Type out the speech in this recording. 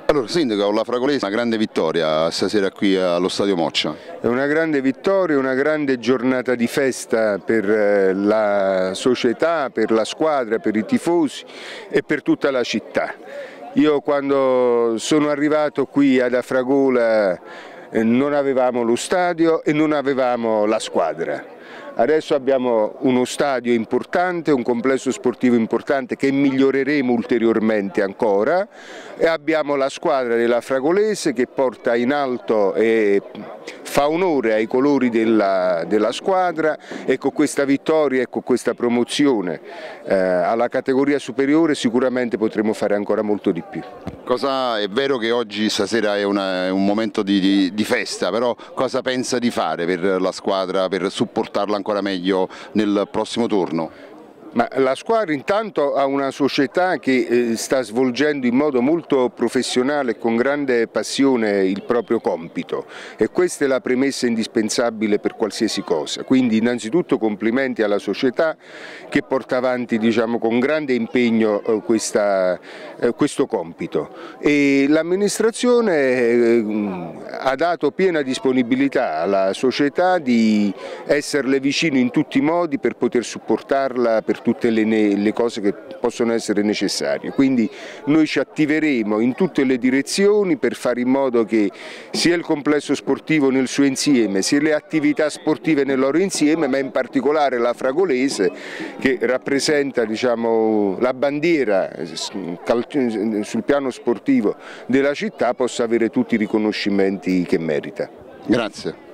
Allora, Sindaco, la Fragolese è una grande vittoria stasera qui allo Stadio Moccia. È una grande vittoria, una grande giornata di festa per la società, per la squadra, per i tifosi e per tutta la città. Io quando sono arrivato qui ad Afragola non avevamo lo stadio e non avevamo la squadra. Adesso abbiamo uno stadio importante, un complesso sportivo importante che miglioreremo ulteriormente ancora e abbiamo la squadra della Fragolese che porta in alto e fa onore ai colori della squadra e con questa vittoria e con questa promozione alla categoria superiore sicuramente potremo fare ancora molto di più. È vero che oggi stasera è un momento di festa, però cosa pensa di fare per la squadra, per supportarla ancora meglio nel prossimo turno? Ma la squadra intanto ha una società che sta svolgendo in modo molto professionale e con grande passione il proprio compito e questa è la premessa indispensabile per qualsiasi cosa. Quindi innanzitutto complimenti alla società che porta avanti con grande impegno questo compito e l'amministrazione ha dato piena disponibilità alla società di esserle vicino in tutti i modi per poter supportarla per tutte le cose che possono essere necessarie. Quindi noi ci attiveremo in tutte le direzioni per fare in modo che sia il complesso sportivo nel suo insieme, sia le attività sportive nel loro insieme, ma in particolare la Fragolese che rappresenta la bandiera sul piano sportivo della città possa avere tutti i riconoscimenti che merita. Grazie.